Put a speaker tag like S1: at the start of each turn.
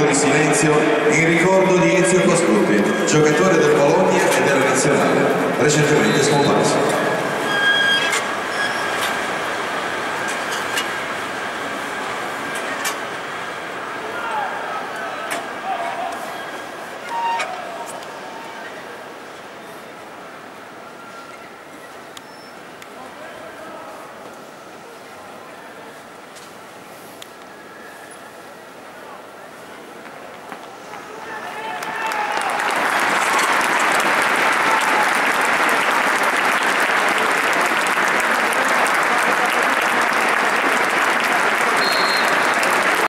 S1: di silenzio in ricordo di Ezio Costrutti, giocatore del Bologna e della nazionale, recentemente scomparso.